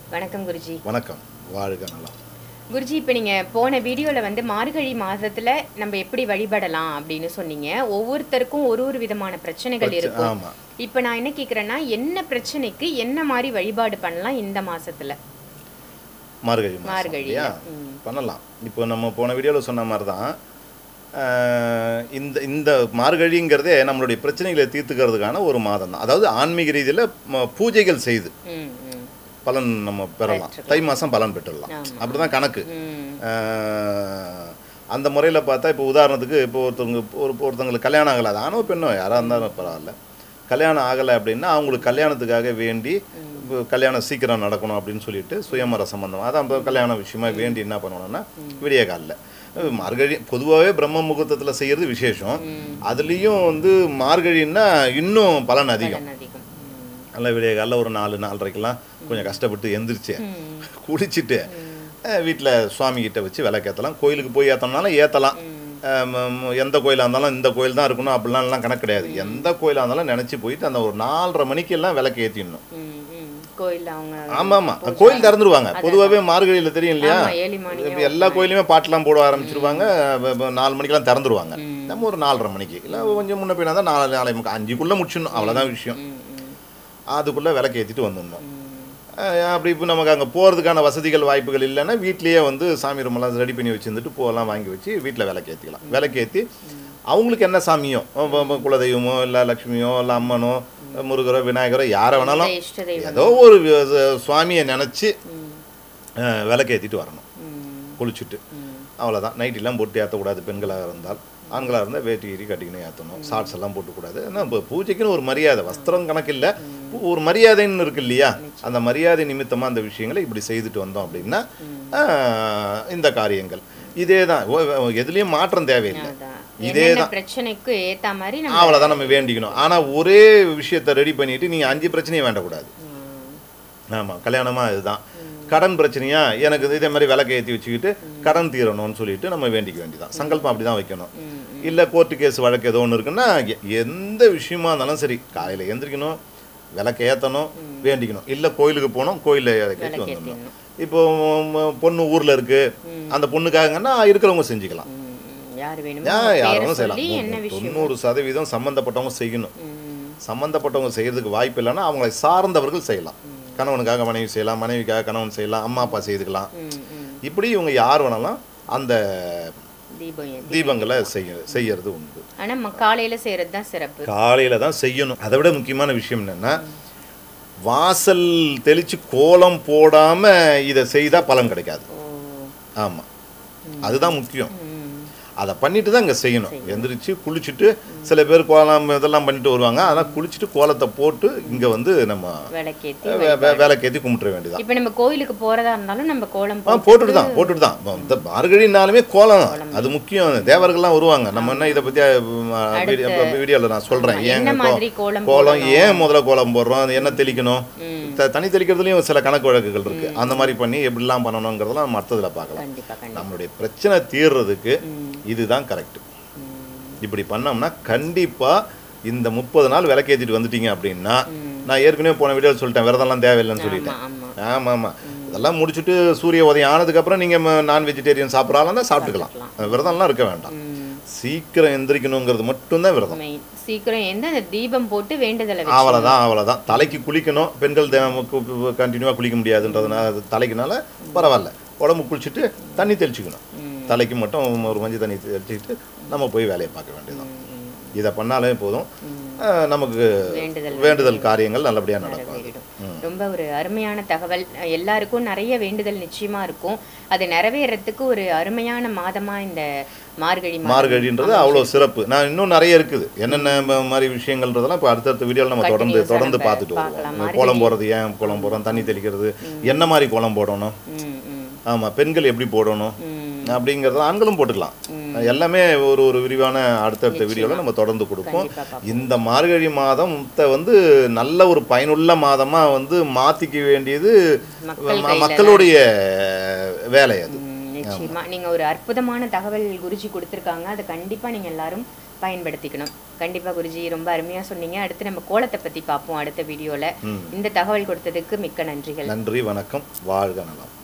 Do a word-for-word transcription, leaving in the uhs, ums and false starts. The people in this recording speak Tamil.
வணக்கம் குருஜி. வணக்கம். வாழ்க நலம். குருஜி, இப்போ நீங்கள் போன வீடியோவில் வந்து மார்கழி மாதத்தில் நம்ம எப்படி வழிபடலாம் அப்படின்னு சொன்னீங்க. ஒவ்வொருத்தருக்கும் ஒரு ஒரு விதமான பிரச்சனைகள் இருக்கும். இப்போ நான் என்ன கேட்குறேன்னா, என்ன பிரச்சனைக்கு என்ன மாதிரி வழிபாடு பண்ணலாம் இந்த மாசத்துல? மார்கழி மார்கழி பண்ணலாம். இப்போ நம்ம போன வீடியோவில் சொன்ன மாதிரி தான் இந்த இந்த மார்கழிங்கிறதே நம்மளுடைய பிரச்சனைகளை தீர்த்துக்கிறதுக்கான ஒரு மாதம் தான். அதாவது ஆன்மீக ரீதியில் பூஜைகள் செய்து பலன் நம்ம பெறலாம். தை மாதம் பலன் பெற்றுடலாம். அப்படி தான் கணக்கு. அந்த முறையில் பார்த்தா இப்போ உதாரணத்துக்கு இப்போ ஒருத்தவங்க ஒரு ஒருத்தவங்களுக்கு கல்யாணம் ஆகலை, அது ஆணோ பெண்ணோ யாராக இருந்தாலும் பரவாயில்ல, கல்யாணம் ஆகலை அப்படின்னா அவங்களுக்கு கல்யாணத்துக்காக வேண்டி கல்யாணம் சீக்கிரம் நடக்கணும் அப்படின்னு சொல்லிட்டு சுயமர சம்பந்தம் அதான் அந்த கல்யாண விஷயமா வேண்டி என்ன பண்ணணும்னா விடிய காலில் மார்கழி பொதுவாகவே பிரம்ம முகூர்த்தத்தில் செய்கிறது விசேஷம். அதுலேயும் வந்து மார்கழின்னா இன்னும் பலன் அதிகம். நல்லா விடிய காலில் ஒரு நாலு நாலரைக்கெல்லாம் கொஞ்சம் கஷ்டப்பட்டு எந்திரிச்சு குளிச்சுட்டு வீட்டில் சுவாமிகிட்ட வச்சு விளக்கேற்றலாம். கோயிலுக்கு போய் ஏற்றோம்னாலும் ஏற்றலாம். எந்த கோயிலாக இருந்தாலும் இந்த கோயில் தான் இருக்கணும் அப்படிலாம் எல்லாம் கணக்கு கிடையாது. எந்த கோயிலாக இருந்தாலும் நினச்சி போயிட்டு அந்த ஒரு நாலரை மணிக்கு எல்லாம் விளக்கு ஏற்றிடணும். ஆமாம் ஆமாம், கோயில் திறந்துருவாங்க. பொதுவாகவே மார்கழியில் தெரியும் இல்லையா, இப்போ எல்லா கோயிலுமே பாட்டெலாம் போட ஆரம்பிச்சிருவாங்க. நாலு மணிக்கெல்லாம் திறந்துருவாங்க. நம்ம ஒரு நாலரை மணிக்கு இல்லை கொஞ்சம் முன்ன போயினா தான் நாலு நாளை முக்கா அஞ்சுக்குள்ளே முடிச்சிடணும். அவ்வளோதான் விஷயம். அதுக்குள்ளே விளக்கு ஏற்றிட்டு வந்துடணும். அப்படி இப்போ நமக்கு அங்கே போகிறதுக்கான வசதிகள் வாய்ப்புகள் இல்லைன்னா வீட்லேயே வந்து சாமி ரூமெல்லாம் ரெடி பண்ணி வச்சுருந்துட்டு பூவெல்லாம் வாங்கி வச்சு வீட்டில் விளக்கு ஏற்றிக்கலாம். விளக்கு ஏற்றி அவங்களுக்கு என்ன சாமியோ, குலதெய்வமோ இல்லை லக்ஷ்மியோ இல்லை அம்மனோ முருகரோ விநாயகரோ யாரை வேணாலும் ஏதோ ஒரு சுவாமியை நினச்சி விளக்கு ஏற்றிட்டு வரணும். குளிச்சுட்டு அவ்வளோதான். நைட்டெல்லாம் போட்டு ஏற்றக்கூடாது. பெண்களாக இருந்தால், ஆண்களாக இருந்தால் வேட்டி கீரி கட்டிக்கினே ஏற்றணும். ஷார்ட்ஸ் எல்லாம் போட்டுக்கூடாது. ஏன்னா இப்போ பூஜைக்குன்னு ஒரு மரியாதை, வஸ்திரம் கணக்கு இல்லை, ஒரு மரியாதைன்னு இருக்கு இல்லையா, அந்த மரியாதை நிமித்தமாக அந்த விஷயங்களை இப்படி செய்துட்டு வந்தோம் அப்படின்னா இந்த காரியங்கள் இதே தான். எதுலேயும் மாற்றம் தேவையில்லை. இதே தான் பிரச்சனைக்கு ஏற்ற மாதிரி அவ்வளோதான் நம்ம வேண்டிக்கணும். ஆனால் ஒரே விஷயத்தை ரெடி பண்ணிட்டு நீங்கள் அஞ்சு பிரச்சனையும் வேண்டக்கூடாது. ஆமாம், கல்யாணமாக இதுதான். கடன் பிரச்சனையா, எனக்கு இதே மாதிரி விளக்கை ஏற்றி வச்சுக்கிட்டு கடன் தீரணும்னு சொல்லிட்டு நம்ம வேண்டிக்க வேண்டியதான். சங்கல்பம் அப்படி தான் வைக்கணும். இல்லை கோர்ட்டு கேஸ் வழக்கு ஏதோ ஒன்று இருக்குன்னா எந்த விஷயமா இருந்தாலும் சரி, காலையில் எழுந்திரிக்கணும், விளக்கை ஏற்றணும், வேண்டிக்கணும். இல்லை கோயிலுக்கு போகணும், கோயிலில் ஏற்றி வந்துடணும். இப்போ பொண்ணு ஊரில் இருக்குது, அந்த பொண்ணுக்காகங்கன்னா இருக்கிறவங்க செஞ்சுக்கலாம். யாரும் செய்யலாம். தொண்ணூறு சதவீதம் சம்மந்தப்பட்டவங்க செய்யணும். சம்மந்தப்பட்டவங்க செய்யறதுக்கு வாய்ப்பு இல்லைன்னா அவங்களை சார்ந்தவர்கள் செய்யலாம். கணவனுக்காக மனைவி செய்யலாம், மனைவிக்காக கணவன் செய்யலாம், அம்மா அப்பா செய்துக்கலாம். இப்படி இவங்க யார் வேணாலும் அந்த தீபங்களை செய்ய செய்யறது உண்டு. ஆனால் காலையில செய்யறது தான் சிறப்பு. காலையில தான் செய்யணும். அதை விட முக்கியமான விஷயம் என்னன்னா, வாசல் தெளிச்சு கோலம் போடாம இதை செய்தா பலன் கிடைக்காது. ஆமா, அதுதான் முக்கியம். அதை பண்ணிட்டு தான் இங்கே செய்யணும். எந்திரிச்சு குளிச்சுட்டு சில பேர் கோலம் இதெல்லாம் பண்ணிட்டு வருவாங்க. ஆனால் குளிச்சுட்டு கோலத்தை போட்டு இங்கே வந்து நம்ம விளக்கேற்றி கும்பிட்டுற வேண்டியதான். இப்போ நம்ம கோயிலுக்கு போகிறதா இருந்தாலும் நம்ம கோலம் போட்டுட்டு தான் போட்டுட்டு தான் இந்த மார்கழினாலுமே கோலம் அது முக்கியம். தேவர்கள்லாம் வருவாங்க. நம்ம என்ன இதை பற்றி வீடியோவில் நான் சொல்கிறேன். ஏன் கோலம் ஏன் முதல்ல கோலம் போடுறோம், என்ன தெளிக்கணும், தனி தெளிக்கிறதுலையும் சில கணக்கு வழக்குகள் இருக்குது. அந்த மாதிரி பண்ணி எப்படிலாம் பண்ணணுங்கிறதெல்லாம் நம்ம அடுத்ததில் பார்க்கலாம். நம்மளுடைய பிரச்சனை தீர்றதுக்கு இதுதான் கரெக்ட். இப்படி பண்ணோம்னா கண்டிப்பா இந்த முப்பது நாள் விளக்கேற்றிட்டு வந்துட்டீங்க அப்படின்னா, நான் ஏற்கனவே போன வீடியோ சொல்லிட்டேன், விரதம்லாம் தேவையில்லைன்னு சொல்லிட்டேன். ஆமாம் ஆமாம், இதெல்லாம் முடிச்சுட்டு சூரிய உதயம் ஆனதுக்கப்புறம் நீங்கள் நான் வெஜிடேரியன் சாப்பிட்றாலும் தான் சாப்பிட்டுக்கலாம். விரதம்லாம் இருக்க வேண்டாம். சீக்கிரம் எந்திரிக்கணுங்கிறது மட்டும்தான் விரதம். சீக்கிரம் எந்த தீபம் போட்டு வேண்டுதல் அவ்வளோதான் அவ்வளோதான். தலைக்கு குளிக்கணும். பெண்கள் கண்டினியூவாக குளிக்க முடியாதுன்றதுனால தலைக்குனால பரவாயில்ல, உடம்பு குளிச்சுட்டு தண்ணி தெளிச்சுக்கணும். தலைக்கு மட்டும் ஒரு மஞ்சள் தண்ணி தெளிச்சுக்கிட்டு நம்ம போய் வேலையை பார்க்க வேண்டியதுதான். இதை பண்ணாலே போதும், நமக்கு வேண்டுதல் காரியங்கள் நல்லபடியாக நடக்கும். ரொம்ப ஒரு அருமையான தகவல். எல்லாருக்கும் நிறைய வேண்டுதல் நிச்சயமா இருக்கும். அது நிறைவேறதுக்கு ஒரு அருமையான மாதமா இந்த மார்கழி மார்கழின்றது அவ்வளோ சிறப்பு. நான் இன்னும் நிறைய இருக்குது என்னென்ன மாதிரி விஷயங்கள்ன்றதெல்லாம் இப்போ அடுத்தடுத்த வீடியோவில் நம்ம தொடர்ந்து தொடர்ந்து பார்த்துட்டு வருவோம். கோலம் போடுறது, ஏன் கோலம் போடுறோம், தண்ணி தெளிக்கிறது, என்ன மாதிரி கோலம் போடணும், ஆமாம் பெண்கள் எப்படி போடணும் அப்படிங்கிறத ஆண்களும் போட்டுக்கலாம். எல்லாமே ஒரு ஒரு விரிவான அடுத்தடுத்த வீடியோவில் நம்ம தொடர்ந்து கொடுப்போம். இந்த மார்கழி மாதம் வந்து நல்ல ஒரு பயனுள்ள மாதமாக வந்து மாற்றிக்க வேண்டியது மக்களுடைய வேலை. அது நிச்சயமா நீங்க ஒரு அற்புதமான தகவல் குருஜி கொடுத்துருக்காங்க. அதை கண்டிப்பா நீங்க எல்லாரும் பயன்படுத்திக்கணும். கண்டிப்பா குருஜி ரொம்ப அருமையா சொன்னீங்க. அடுத்து நம்ம கோலத்தை பத்தி பார்ப்போம் அடுத்த வீடியோல. இந்த தகவல் கொடுத்ததுக்கு மிக்க நன்றிகள். நன்றி, வணக்கம், வாழ்க நலம்.